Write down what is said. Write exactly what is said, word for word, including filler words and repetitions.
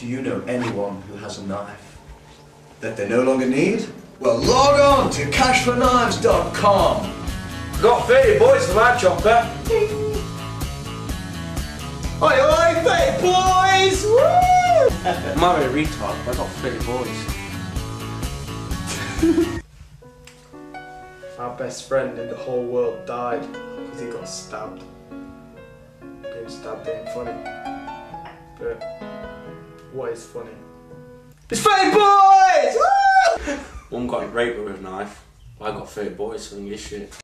Do you know anyone who has a knife that they no longer need? Well, log on to cash for knives dot com. Got thirty boys for my chopper. Oi, oi, thirty boys! Woo! I'm a retard, but I got thirty boys. Our best friend in the whole world died because he got stabbed. Being stabbed ain't funny. But what is funny? It's thirty boys! Woo! One got raped with a knife. I got thirty boys, so I don't give a shit.